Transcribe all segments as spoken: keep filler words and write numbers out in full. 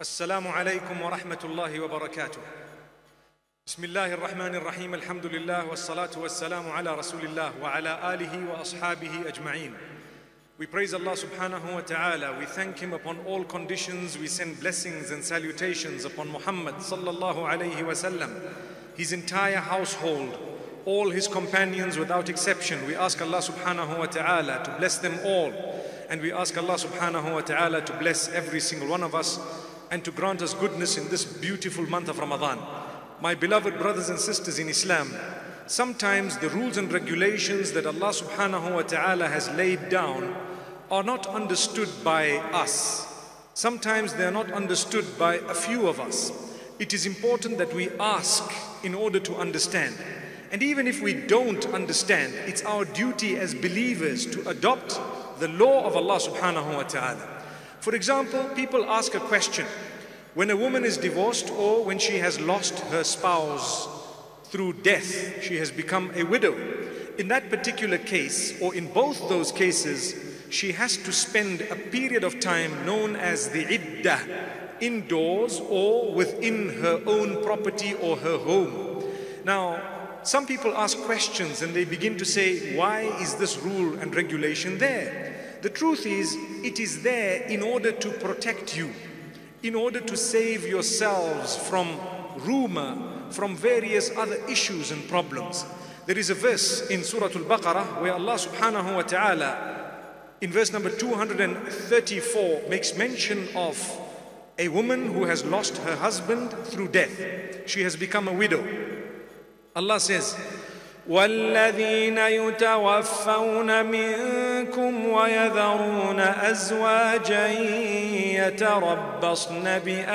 السلام عليكم ورحمة الله وبركاته. بسم الله الرحمن الرحيم. الحمد لله والصلاة والسلام على رسول الله وعلى آله وأصحابه أجمعين. We praise Allah subhanahu wa ta'ala. We thank Him upon all conditions. We send blessings and salutations upon Muhammad sallallahu alayhi wa sallam, his entire household, all his companions without exception. We ask Allah subhanahu wa ta'ala to bless them all. And we ask Allah subhanahu wa ta'ala to bless every single one of us and to grant us goodness in this beautiful month of Ramadan. My beloved brothers and sisters in Islam, sometimes the rules and regulations that Allah subhanahu wa ta'ala has laid down are not understood by us. Sometimes they are not understood by a few of us. It is important that we ask in order to understand. And even if we don't understand, it's our duty as believers to adopt the law of Allah subhanahu wa ta'ala. For example, people ask a question. When a woman is divorced or when she has lost her spouse through death, she has become a widow. In that particular case, or in both those cases, she has to spend a period of time known as the iddah, indoors or within her own property or her home. Now, some people ask questions and they begin to say, why is this rule and regulation there? The truth is, it is there in order to protect you, in order to save yourselves from rumor, from various other issues and problems. There is a verse in Surah Al-Baqarah where Allah subhanahu wa ta'ala, in verse number two hundred thirty-four, makes mention of a woman who has lost her husband through death. She has become a widow. Allah says, وَالَّذِينَ يُتَوَفَّوْنَ مِنكُمْ وَيَذَرُونَ أَزْوَاجًا يَتَرَبَّصْنَ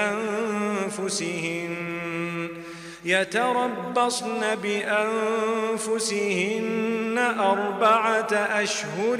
بِأَنفُسِهِنَّ يَتَرَبَّصْنَ بِأَنفُسِهِنَّ أَرْبَعَةَ أَشْهُرٍ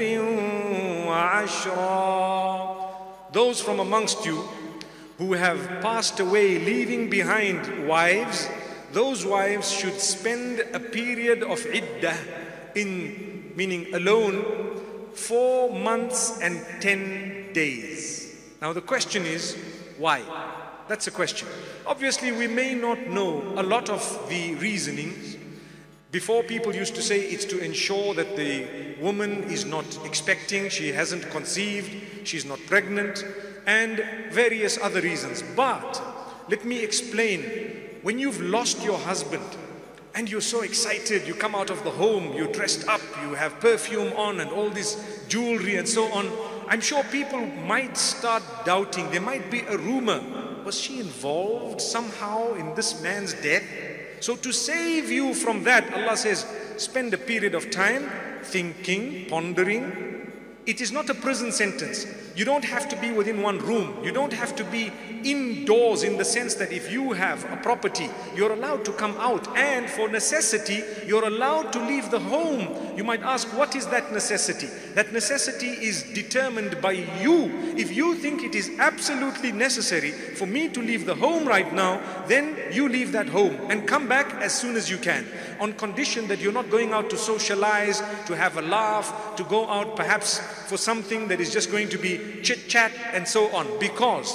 وَعَشْرًا. Those from amongst you who have passed away leaving behind wives, those wives should spend a period of iddah, in meaning alone, four months and ten days. Now the question is, why? That's a question. Obviously we may not know a lot of the reasonings. Before, people used to say it's to ensure that the woman is not expecting, she hasn't conceived, she's not pregnant, and various other reasons. But let me explain. When you've lost your husband and you're so excited, you come out of the home, you're dressed up, you have perfume on and all this jewelry and so on, I'm sure people might start doubting. There might be a rumor. Was she involved somehow in this man's death? So to save you from that, Allah says, spend a period of time thinking, pondering. It is not a prison sentence. You don't have to be within one room. You don't have to be indoors, in the sense that if you have a property, you're allowed to come out, and for necessity, you're allowed to leave the home. You might ask, what is that necessity? That necessity is determined by you. If you think it is absolutely necessary for me to leave the home right now, then you leave that home and come back as soon as you can, on condition that you're not going out to socialize, to have a laugh, to go out perhaps for something that is just going to be chit-chat and so on, because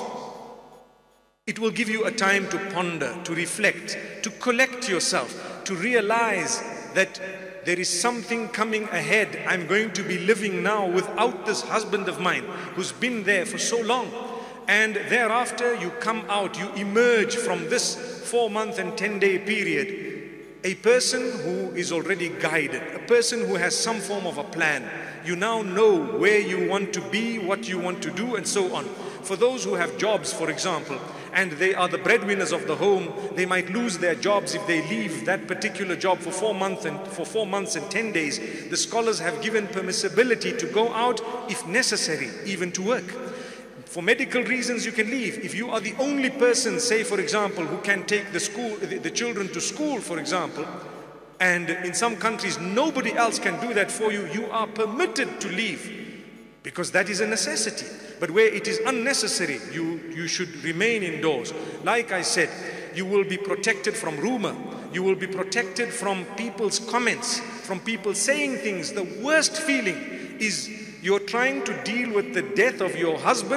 it will give you a time to ponder, to reflect, to collect yourself, to realize that there is something coming ahead. I'm going to be living now without this husband of mine who's been there for so long. And thereafter you come out, you emerge from this four month and ten day period, a person who is already guided, a person who has some form of a plan. You now know where you want to be, what you want to do, and so on. For those who have jobs, for example, and they are the breadwinners of the home, they might lose their jobs if they leave that particular job for four months and for four months and ten days. The scholars have given permissibility to go out if necessary, even to work. For medical reasons, you can leave. If you are the only person, say for example, who can take the school, the, the children to school, for example, and in some countries nobody else can do that for you, you are permitted to leave, because that is a necessity. But where it is unnecessary, you, you should remain indoors. Like I said, you will be protected from rumor. You will be protected from people's comments, from people saying things. The worst feeling is you're trying to deal with the death of your husband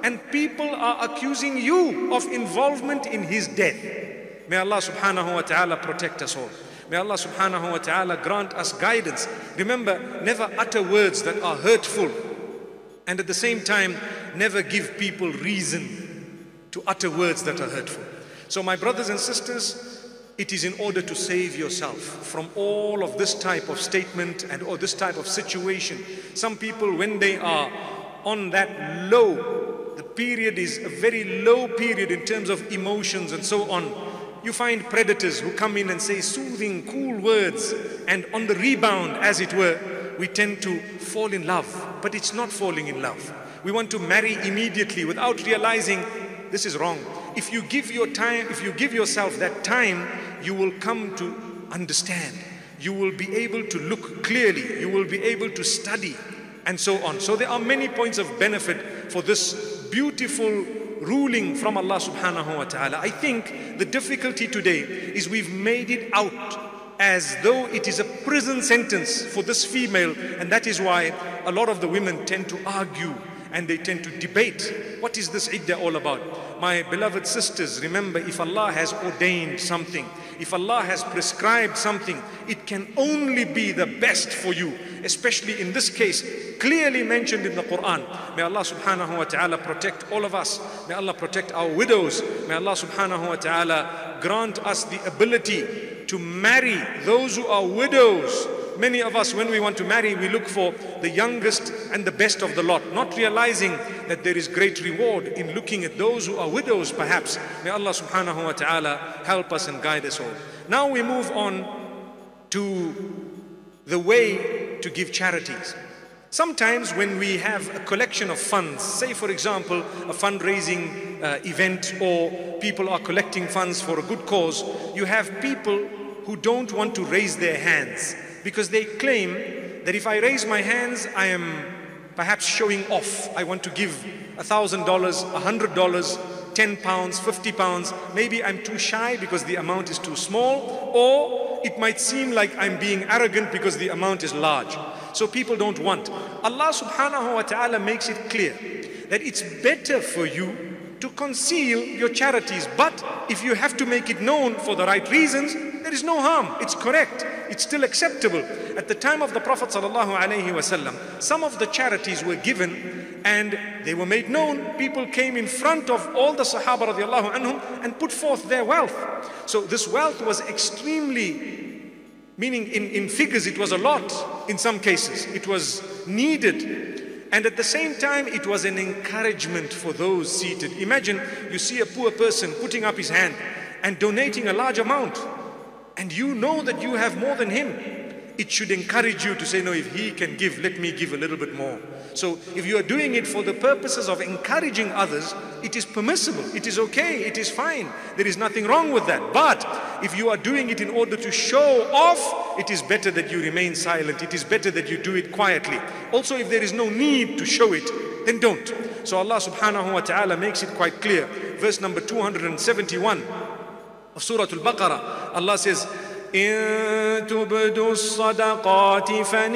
and people are accusing you of involvement in his death. May Allah subhanahu wa ta'ala protect us all. May Allah subhanahu wa ta'ala grant us guidance. Remember, never utter words that are hurtful, and at the same time, never give people reason to utter words that are hurtful. So my brothers and sisters, it is in order to save yourself from all of this type of statement and or this type of situation. Some people, when they are on that low, the period is a very low period in terms of emotions and so on, you find predators who come in and say soothing, cool words, and on the rebound, as it were, we tend to fall in love. But it's not falling in love. We want to marry immediately without realizing this is wrong. If you give your time, if you give yourself that time, you will come to understand. You will be able to look clearly. You will be able to study and so on. So there are many points of benefit for this beautiful ruling from Allah subhanahu wa ta'ala. I think the difficulty today is we've made it out as though it is a prison sentence for this female, and that is why a lot of the women tend to argue and they tend to debate. What is this iddah all about? My beloved sisters, remember, if Allah has ordained something, if Allah has prescribed something, it can only be the best for you, especially in this case, clearly mentioned in the Quran. May Allah subhanahu wa ta'ala protect all of us. May Allah protect our widows. May Allah subhanahu wa ta'ala grant us the ability to marry those who are widows. Many of us, when we want to marry, we look for the youngest and the best of the lot, not realizing that there is great reward in looking at those who are widows perhaps. May Allah subhanahu wa ta'ala help us and guide us all. Now we move on to the way to give charities. Sometimes when we have a collection of funds, say for example a fundraising uh, event, or people are collecting funds for a good cause, you have people who don't want to raise their hands because they claim that if I raise my hands, I am perhaps showing off. I want to give a thousand dollars, a hundred dollars, ten pounds, fifty pounds. Maybe I'm too shy because the amount is too small, or it might seem like I'm being arrogant because the amount is large. So people don't want. Allah subhanahu wa ta'ala makes it clear that it's better for you to conceal your charities, but if you have to make it known for the right reasons, there is no harm. It's correct. It's still acceptable. At the time of the Prophet sallallahu alaihi wasallam, some of the charities were given and they were made known. People came in front of all the Sahaba radiallahu anhum and put forth their wealth. So this wealth was extremely, meaning in, in figures it was a lot in some cases. It was needed. And at the same time, it was an encouragement for those seated. Imagine you see a poor person putting up his hand and donating a large amount, and you know that you have more than him. It should encourage you to say, no, if he can give, let me give a little bit more. So if you are doing it for the purposes of encouraging others, it is permissible, it is okay, it is fine. There is nothing wrong with that. But if you are doing it in order to show off, it is better that you remain silent. It is better that you do it quietly. Also, if there is no need to show it, then don't. So Allah subhanahu wa ta'ala makes it quite clear. Verse number two hundred seventy-one of Surah Al-Baqarah, Allah says, إن تبدوا الصدقات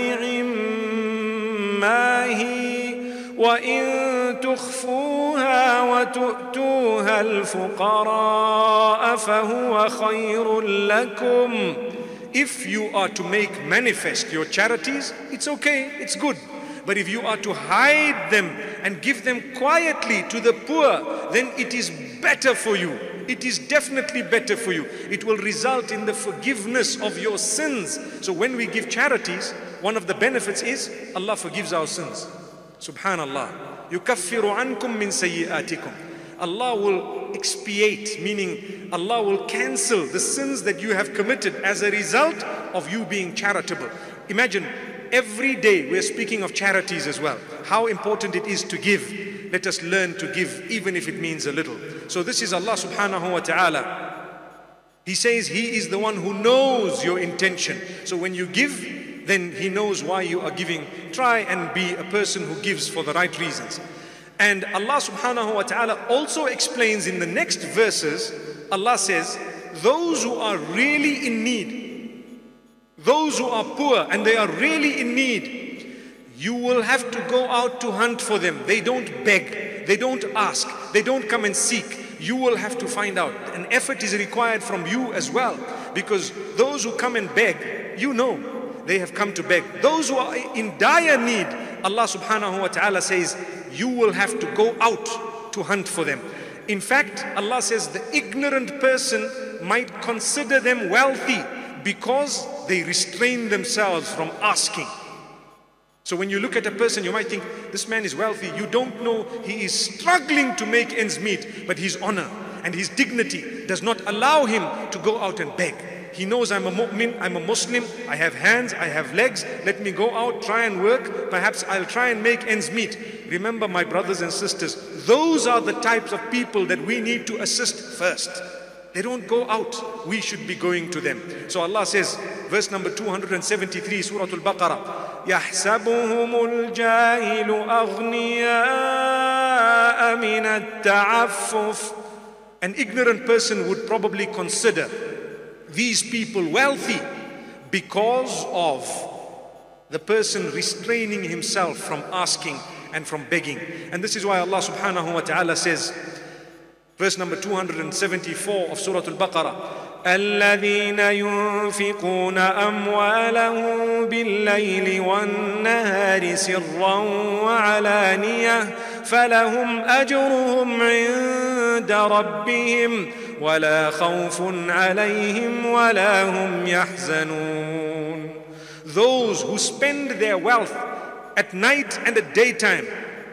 فنعما هي وإن تخفوها وتؤتوها الفقراء فهو خير لكم. If you are to make manifest your charities, it's okay, it's good. But if you are to hide them and give them quietly to the poor, then it is better for you. It is definitely better for you. It will result in the forgiveness of your sins. So when we give charities, one of the benefits is Allah forgives our sins. Subhanallah. يُكَفِّرُ عَنْكُم مِّن سَيِّئَاتِكُم. Allah will expiate, meaning Allah will cancel the sins that you have committed as a result of you being charitable. Imagine, every day we're speaking of charities as well. How important it is to give. Let us learn to give, even if it means a little. So this is Allah subhanahu wa ta'ala. He says He is the one who knows your intention. So when you give, then He knows why you are giving. Try and be a person who gives for the right reasons. And Allah subhanahu wa ta'ala also explains in the next verses, Allah says, those who are really in need, those who are poor and they are really in need, you will have to go out to hunt for them. They don't beg. They don't ask. They don't come and seek. You will have to find out. An effort is required from you as well. Because those who come and beg, you know, they have come to beg. Those who are in dire need, Allah subhanahu wa ta'ala says, you will have to go out to hunt for them. In fact, Allah says the ignorant person might consider them wealthy because they restrain themselves from asking. So when you look at a person, you might think, this man is wealthy. You don't know he is struggling to make ends meet, but his honor and his dignity does not allow him to go out and beg. He knows, I'm a mu'min, I'm a Muslim, I have hands, I have legs, let me go out, try and work, perhaps I'll try and make ends meet. Remember, my brothers and sisters, those are the types of people that we need to assist first. They don't go out, we should be going to them. So Allah says, verse number two hundred seventy-three, Surah Al-Baqarah, يَحْسَبُهُمُ الْجَاهِلُ أَغْنِيَاءَ مِنَ التَّعَفُّفِ. An ignorant person would probably consider these people wealthy because of the person restraining himself from asking and from begging. And this is why Allah subhanahu wa ta'ala says, verse number two hundred seventy-four of Surah Al-Baqarah, الذين ينفقون أموالهم بالليل والنهار سرا وعلانية فلهم أجرهم عند ربهم ولا خوف عليهم ولا هم يحزنون. Those who spend their wealth at night and at daytime,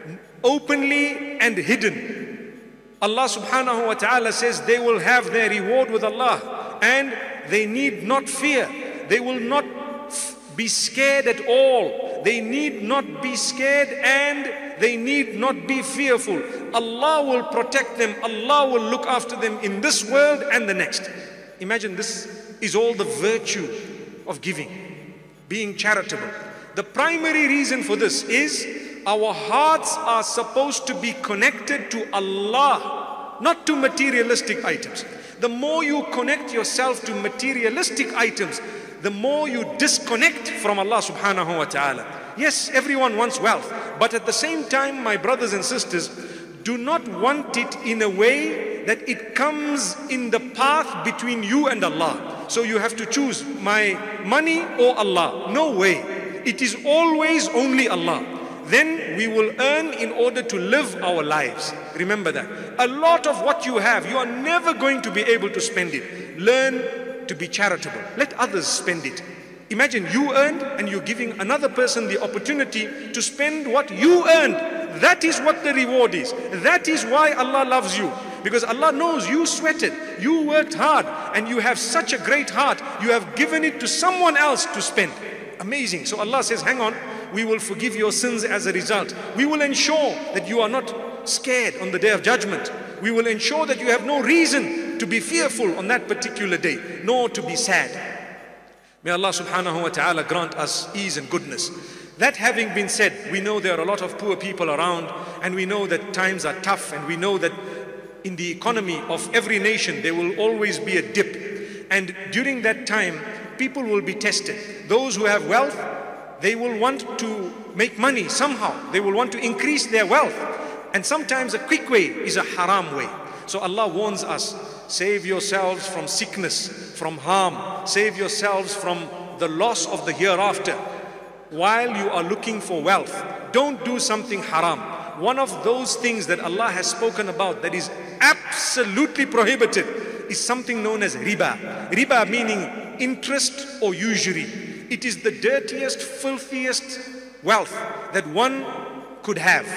openly and hidden, Allah subhanahu wa ta'ala says they will have their reward with Allah and they need not fear. They will not be scared at all. They need not be scared and they need not be fearful. Allah will protect them. Allah will look after them in this world and the next. Imagine, this is all the virtue of giving, being charitable. The primary reason for this is our hearts are supposed to be connected to Allah, not to materialistic items. The more you connect yourself to materialistic items, the more you disconnect from Allah subhanahu wa ta'ala. Yes, everyone wants wealth, but at the same time, my brothers and sisters, do not want it in a way that it comes in the path between you and Allah. So you have to choose my money or Allah. No way. It is always only Allah. Then we will earn in order to live our lives. Remember that. A lot of what you have, you are never going to be able to spend it. Learn to be charitable. Let others spend it. Imagine you earned and you're giving another person the opportunity to spend what you earned. That is what the reward is. That is why Allah loves you. Because Allah knows you sweated, you worked hard, and you have such a great heart. You have given it to someone else to spend. Amazing. So Allah says, hang on, we will forgive your sins as a result. We will ensure that you are not scared on the day of judgment. We will ensure that you have no reason to be fearful on that particular day, nor to be sad. May Allah subhanahu wa ta'ala grant us ease and goodness. That having been said, we know there are a lot of poor people around, and we know that times are tough, and we know that in the economy of every nation there will always be a dip. And during that time, people will be tested. Those who have wealth, they will want to make money somehow. They will want to increase their wealth. And sometimes a quick way is a haram way. So Allah warns us, save yourselves from sickness, from harm. Save yourselves from the loss of the hereafter. While you are looking for wealth, don't do something haram. One of those things that Allah has spoken about that is absolutely prohibited is something known as riba. Riba meaning interest or usury. It is the dirtiest, filthiest wealth that one could have.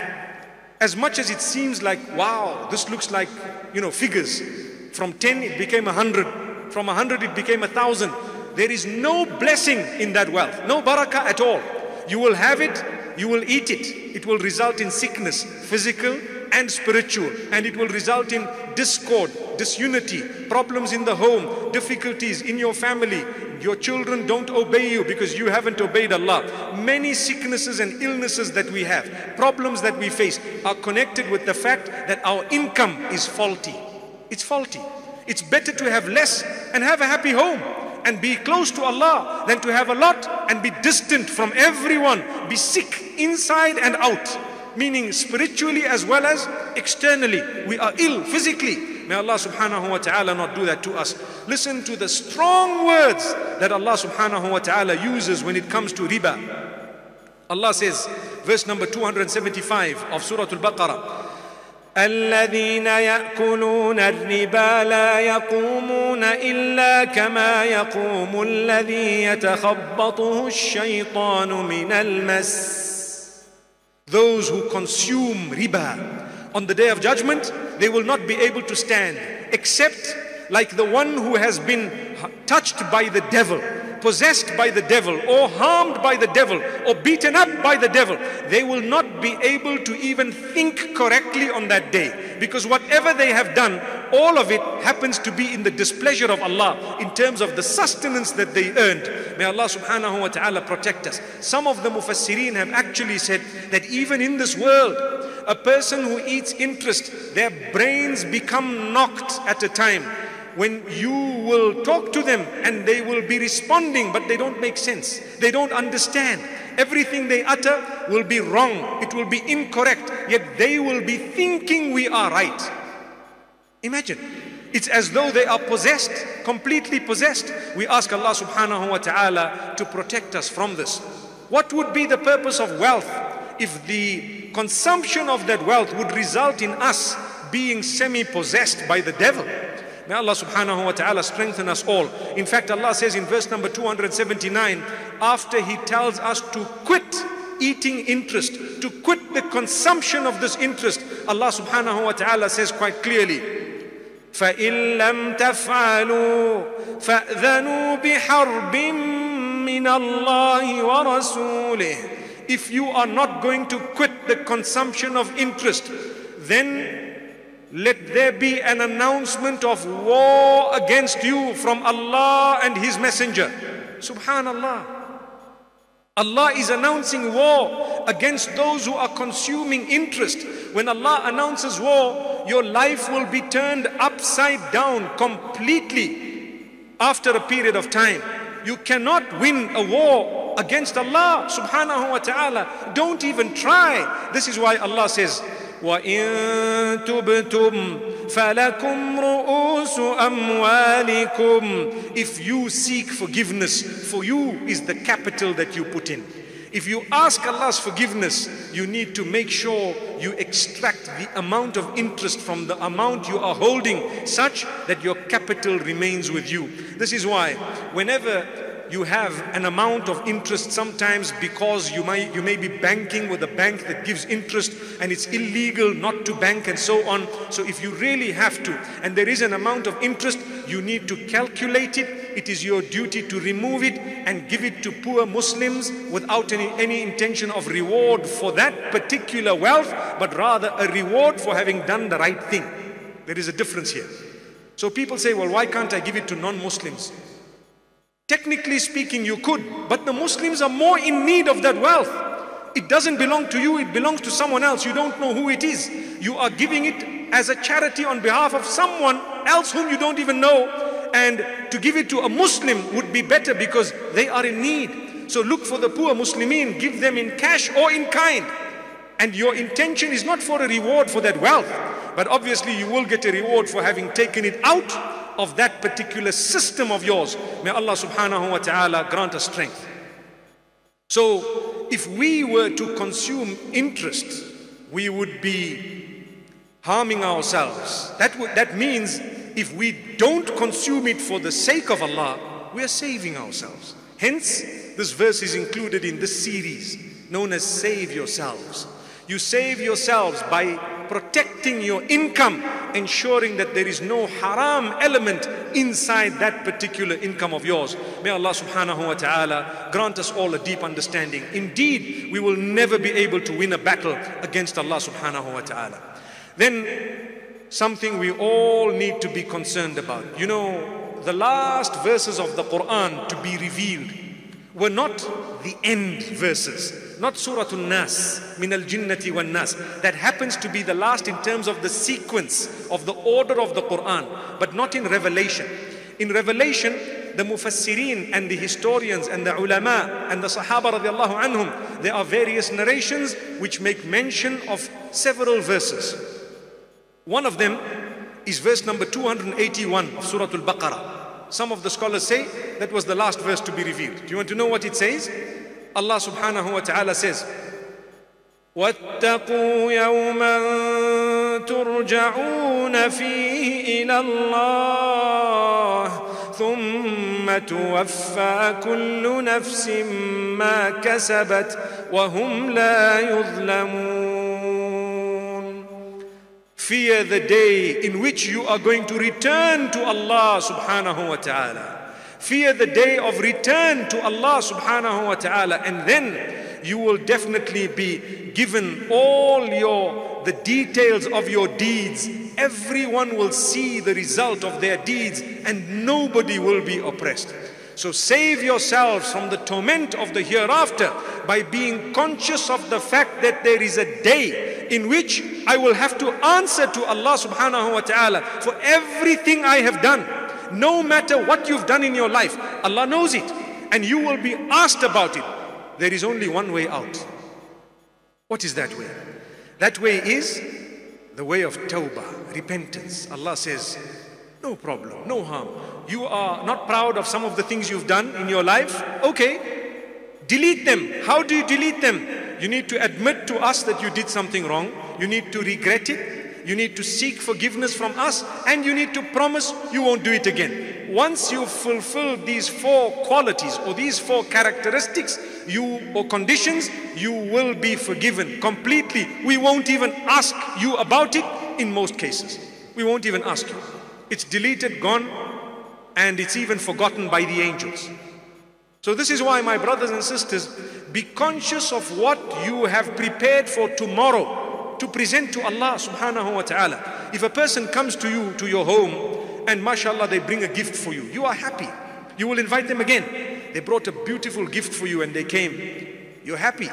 As much as it seems like, wow, this looks like, you know, figures. From ten it became a hundred. From a hundred it became a thousand. There is no blessing in that wealth. No barakah at all. You will have it, you will eat it. It will result in sickness, physical and spiritual. And it will result in discord, disunity, problems in the home, difficulties in your family. Your children don't obey you because you haven't obeyed Allah. Many sicknesses and illnesses that we have, problems that we face, are connected with the fact that our income is faulty. It's faulty. It's better to have less and have a happy home and be close to Allah than to have a lot and be distant from everyone, be sick inside and out. meaning spiritually as well as externally. We are ill physically. May Allah subhanahu wa ta'ala not do that to us. Listen to the strong words that Allah subhanahu wa ta'ala uses when it comes to riba. Allah says, verse number two hundred seventy-five of Surah Al-Baqarah, الذين يأكلون الربا لا يقومون إلا كما يقوم الذي يتخبطه الشيطان من المس. Those who consume riba on the day of judgment, they will not be able to stand except like the one who has been touched by the devil, possessed by the devil, or harmed by the devil, or beaten up by the devil. They will not be able to even think correctly on that day, because whatever they have done, all of it happens to be in the displeasure of Allah in terms of the sustenance that they earned. May Allah subhanahu wa ta'ala protect us. Some of the mufassirin have actually said that even in this world, a person who eats interest, their brains become knocked at a time. When you will talk to them and they will be responding, but they don't make sense. They don't understand. Everything they utter will be wrong. It will be incorrect. Yet they will be thinking we are right. Imagine. It's as though they are possessed, completely possessed. We ask Allah subhanahu wa ta'ala to protect us from this. What would be the purpose of wealth if the consumption of that wealth would result in us being semi-possessed by the devil? May Allah subhanahu wa ta'ala strengthen us all. In fact, Allah says in verse number two hundred seventy-nine, after He tells us to quit eating interest, to quit the consumption of this interest, Allah subhanahu wa ta'ala says quite clearly, فَإِن لَمْ تَفْعَلُوا فَأْذَنُوا بِحَرْبٍ مِّنَ اللَّهِ وَرَسُولِهِ. If you are not going to quit the consumption of interest, then let there be an announcement of war against you from Allah and His Messenger. Subhanallah. Allah is announcing war against those who are consuming interest. When Allah announces war, your life will be turned upside down completely after a period of time. You cannot win a war against Allah subhanahu wa ta'ala. Don't even try. This is why Allah says, وَإِن تُبْتُمْ فَلَكُمْ رُؤُوسُ أَمْوَالِكُمْ. If you seek forgiveness, for you is the capital that you put in. If you ask Allah's forgiveness, you need to make sure you extract the amount of interest from the amount you are holding, such that your capital remains with you. This is why whenever you have an amount of interest, sometimes because you might you may be banking with a bank that gives interest and it's illegal not to bank and so on. So if you really have to and there is an amount of interest, you need to calculate it. It is your duty to remove it and give it to poor Muslims without any, any intention of reward for that particular wealth, but rather a reward for having done the right thing. There is a difference here. So people say, well, why can't I give it to non-Muslims? Technically speaking, you could, but the Muslims are more in need of that wealth. It doesn't belong to you, it belongs to someone else. You don't know who it is. You are giving it as a charity on behalf of someone else whom you don't even know. And to give it to a Muslim would be better because they are in need. So look for the poor Muslimin, give them in cash or in kind. And your intention is not for a reward for that wealth, but obviously you will get a reward for having taken it out of that particular system of yours. May Allah subhanahu wa ta'ala grant us strength. So if we were to consume interest, we would be harming ourselves. That, would, that means if we don't consume it for the sake of Allah, we are saving ourselves. Hence, this verse is included in this series known as Save Yourselves. You save yourselves by protecting your income, ensuring that there is no haram element inside that particular income of yours. May Allah subhanahu wa ta'ala grant us all a deep understanding. Indeed, we will never be able to win a battle against Allah subhanahu wa ta'ala. Then, something we all need to be concerned about. You know, the last verses of the Quran to be revealed were not the end verses, not Surah An-Nas, Min al-Jinnati wan-Nas. That happens to be the last in terms of the sequence of the order of the Quran, but not in Revelation. In Revelation, the mufassirin and the historians and the ulama and the sahaba radiallahu anhum, there are various narrations which make mention of several verses. One of them is verse number two hundred eighty-one of Surah Al-Baqarah. Some of the scholars say that was the last verse to be revealed. Do you want to know what it says? Allah subhanahu wa ta'ala says, وَاتَّقُوا يَوْمًا تُرْجَعُونَ فِيهِ إِلَى اللَّهِ ثُمَّ تُوَفَّى كُلُّ نَفْسٍ مَا كَسَبَتْ وَهُمْ لَا يُظْلَمُونَ. Fear the day in which you are going to return to Allah subhanahu wa ta'ala. Fear the day of return to Allah subhanahu wa ta'ala, and then you will definitely be given all your the details of your deeds. Everyone will see the result of their deeds and nobody will be oppressed. So save yourselves from the torment of the hereafter by being conscious of the fact that there is a day in which I will have to answer to Allah subhanahu wa ta'ala for everything I have done. No matter what you've done in your life, Allah knows it and you will be asked about it. There is only one way out. What is that way? That way is the way of tawbah, repentance. Allah says, no problem, no harm. You are not proud of some of the things you've done in your life? Okay, delete them. How do you delete them? You need to admit to us that you did something wrong. You need to regret it. You need to seek forgiveness from us, and you need to promise you won't do it again. Once you've fulfilled these four qualities or these four characteristics, you or conditions, you will be forgiven completely. We won't even ask you about it in most cases. We won't even ask you. It's deleted, gone, and it's even forgotten by the angels. So this is why, my brothers and sisters, be conscious of what you have prepared for tomorrow to present to Allah subhanahu wa ta'ala. If a person comes to you, to your home, and mashallah, they bring a gift for you, you are happy. You will invite them again. They brought a beautiful gift for you and they came. You're happy.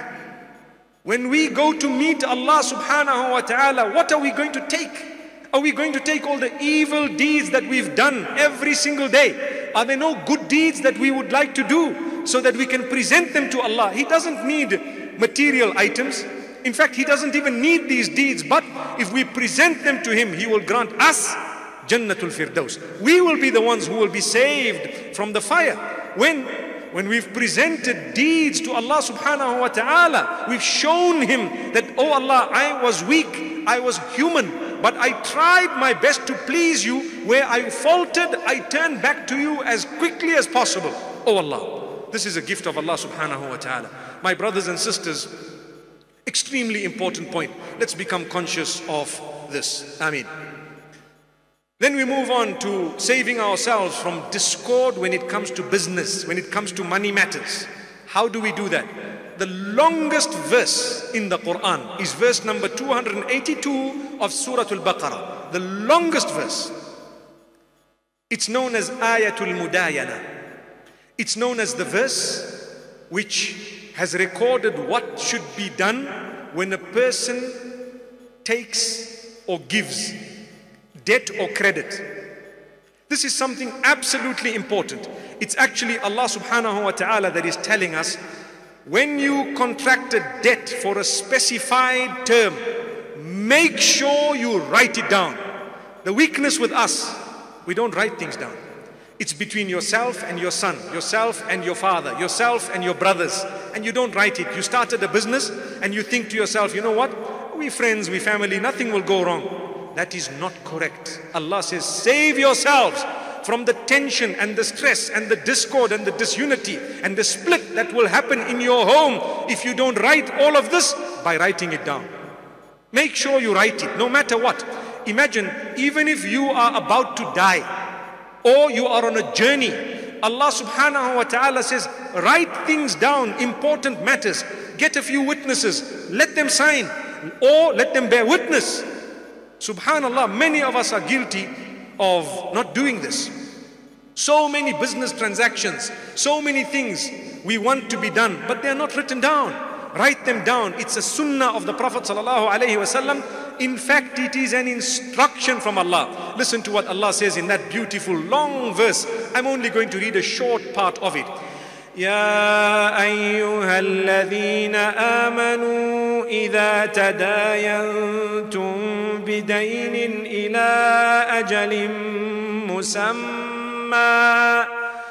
When we go to meet Allah subhanahu wa ta'ala, what are we going to take? Are we going to take all the evil deeds that we've done every single day? Are there no good deeds that we would like to do so that we can present them to Allah? He doesn't need material items. In fact, He doesn't even need these deeds, but if we present them to Him, He will grant us Jannatul Firdaus. We will be the ones who will be saved from the fire. When, when we've presented deeds to Allah subhanahu wa ta'ala, we've shown Him that, oh Allah, I was weak, I was human, but I tried my best to please you. Where I faltered, I turned back to you as quickly as possible. Oh Allah, this is a gift of Allah subhanahu wa ta'ala. My brothers and sisters, extremely important point. Let's become conscious of this. Ameen. Then we move on to saving ourselves from discord when it comes to business, when it comes to money matters. How do we do that? The longest verse in the Quran is verse number two hundred eighty-two of Surah Al-Baqarah. The longest verse. It's known as Ayatul Mudayana. It's known as the verse which has recorded what should be done when a person takes or gives debt or credit. This is something absolutely important. It's actually Allah subhanahu wa ta'ala that is telling us, when you contract a debt for a specified term, make sure you write it down. The weakness with us, we don't write things down. It's between yourself and your son, yourself and your father, yourself and your brothers, and you don't write it. You started a business and you think to yourself, you know what? We friends, we family, nothing will go wrong. That is not correct. Allah says, save yourselves from the tension and the stress and the discord and the disunity and the split that will happen in your home if you don't write all of this by writing it down. Make sure you write it, no matter what. Imagine, even if you are about to die, or you are on a journey, Allah subhanahu wa ta'ala says, write things down, important matters. Get a few witnesses, let them sign, or let them bear witness. Subhanallah, many of us are guilty of not doing this. So many business transactions, so many things we want to be done, but they are not written down. Write them down. It's a sunnah of the Prophet sallallahu alaihi wasallam, In fact, it is an instruction from Allah. Listen to what Allah says in that beautiful long verse. I'm only going to read a short part of it. يا أيها الذين آمنوا إذا تداينتم بدين إلى أجل مسمى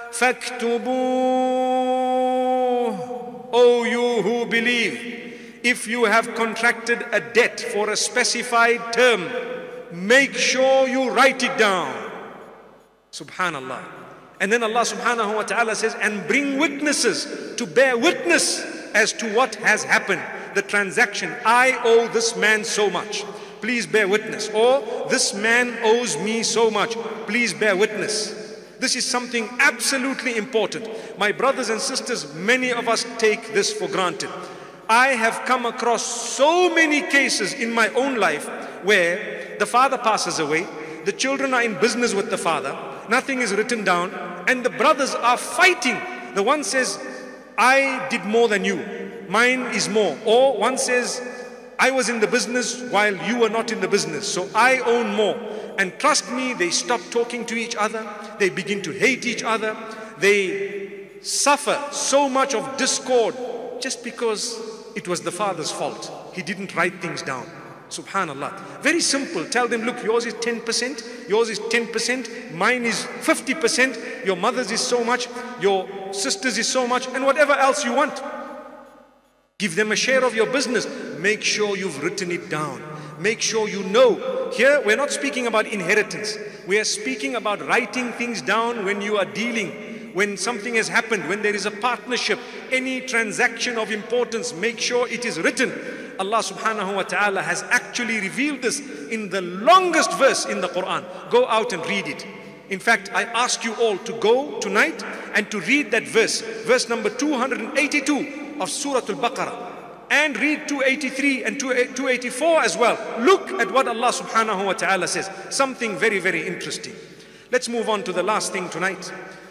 فاكتبوه. O you who believe, if you have contracted a debt for a specified term, make sure you write it down. Subhanallah. And then Allah subhanahu wa ta'ala says, and bring witnesses to bear witness as to what has happened. The transaction, I owe this man so much, please bear witness. Or this man owes me so much, please bear witness. This is something absolutely important. My brothers and sisters, many of us take this for granted. I have come across so many cases in my own life where the father passes away, the children are in business with the father, nothing is written down, and the brothers are fighting. The one says, I did more than you, mine is more. Or one says, I was in the business while you were not in the business, so I own more. And trust me, they stop talking to each other, they begin to hate each other, they suffer so much of discord just because it was the father's fault. He didn't write things down. Subhanallah. Very simple. Tell them, look, yours is ten percent, yours is ten percent, mine is fifty percent, your mother's is so much, your sister's is so much, and whatever else you want. Give them a share of your business. Make sure you've written it down. Make sure you know. Here, we're not speaking about inheritance. We are speaking about writing things down when you are dealing, when something has happened, when there is a partnership, any transaction of importance, make sure it is written. Allah subhanahu wa ta'ala has actually revealed this in the longest verse in the Quran. Go out and read it. In fact, I ask you all to go tonight and to read that verse, verse number two hundred eighty-two of Surah Al-Baqarah. And read two eighty-three and two eighty-four as well. Look at what Allah subhanahu wa ta'ala says. Something very, very interesting. Let's move on to the last thing tonight,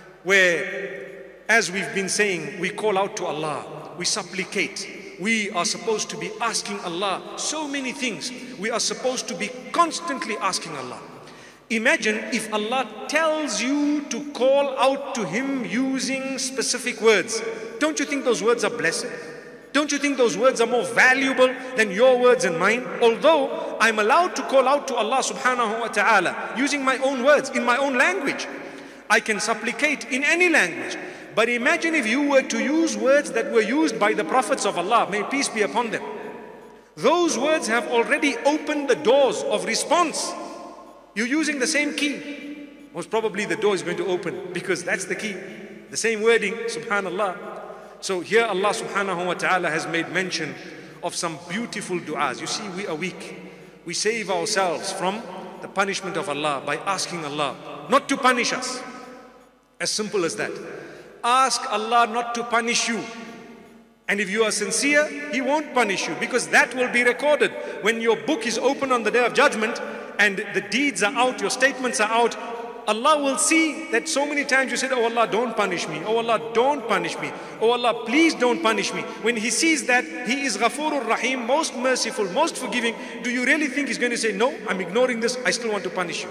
where, as we've been saying, we call out to Allah, we supplicate. We are supposed to be asking Allah so many things. We are supposed to be constantly asking Allah. Imagine if Allah tells you to call out to Him using specific words. Don't you think those words are blessed? Don't you think those words are more valuable than your words and mine? Although I'm allowed to call out to Allah subhanahu wa ta'ala using my own words, in my own language. I can supplicate in any language. But imagine if you were to use words that were used by the prophets of Allah, may peace be upon them. Those words have already opened the doors of response. You're using the same key. Most probably the door is going to open because that's the key. The same wording, subhanallah. So here Allah subhanahu wa ta'ala has made mention of some beautiful du'as. You see, we are weak. We save ourselves from the punishment of Allah by asking Allah not to punish us. As simple as that. Ask Allah not to punish you. And if you are sincere, He won't punish you, because that will be recorded. When your book is open on the Day of Judgment and the deeds are out, your statements are out, Allah will see that so many times you said, oh Allah, don't punish me. Oh Allah, don't punish me. Oh Allah, please don't punish me. When He sees that He is Ghafurur Rahim, most merciful, most forgiving, do you really think He's going to say, no, I'm ignoring this, I still want to punish you?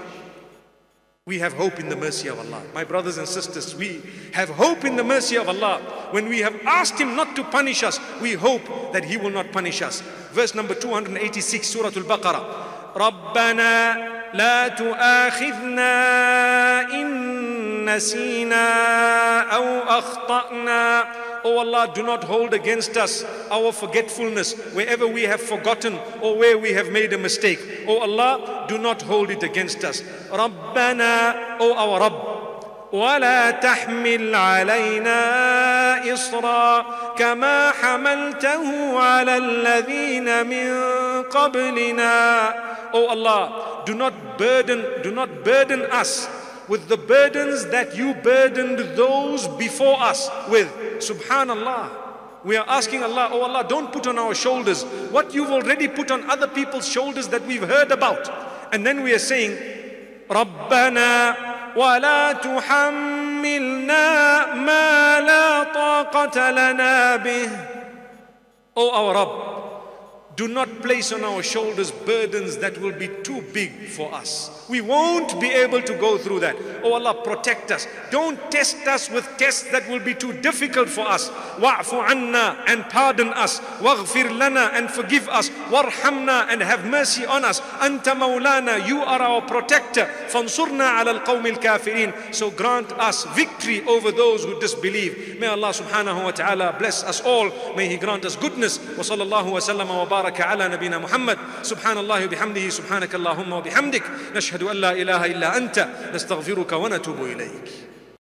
We have hope in the mercy of Allah. My brothers and sisters, we have hope in the mercy of Allah. When we have asked Him not to punish us, we hope that He will not punish us. Verse number two hundred eighty-six, Surah Al-Baqarah. رَبَّنَا لَا تُؤَاخِذْنَا إِن نَّسِينَا أَوْ أَخْطَأْنَا. Oh Allah, do not hold against us our forgetfulness wherever we have forgotten or where we have made a mistake. Oh Allah, do not hold it against us. رَبَّنَا, oh our Rabb, وَلَا تَحْمِلْ عَلَيْنَا إِصْرًا كَمَا حَمَلْتَهُ عَلَى الَّذِينَ مِن قَبْلِنَا. Oh Allah, do not burden, do not burden us with the burdens that you burdened those before us with. Subhanallah. We are asking Allah, oh Allah, don't put on our shoulders what you've already put on other people's shoulders that we've heard about. And then we are saying, رَبَّنَا وَلَا تُحَمِّلْنَا مَا لَا طَاقَةَ لَنَا بِهِ. Oh our Rabb, Do not place on our shoulders burdens that will be too big for us. We won't be able to go through that. Oh Allah, protect us. Don't test us with tests that will be too difficult for us. Wa'fu anna, and pardon us. Waghfir lana, and forgive us. Warhamna, and have mercy on us. Anta maulana, you are our protector. Fansurna ala al-qawmi al-kafirin. So grant us victory over those who disbelieve. May Allah subhanahu wa ta'ala bless us all. May He grant us goodness. Wa sallallahu wa sallam wa baraka ala nabina Muhammad. Subhanallah wa bihamdihi, subhanaka Allahumma wa bihamdik. نشهد أن لا إله إلا أنت نستغفرك ونتوب إليك.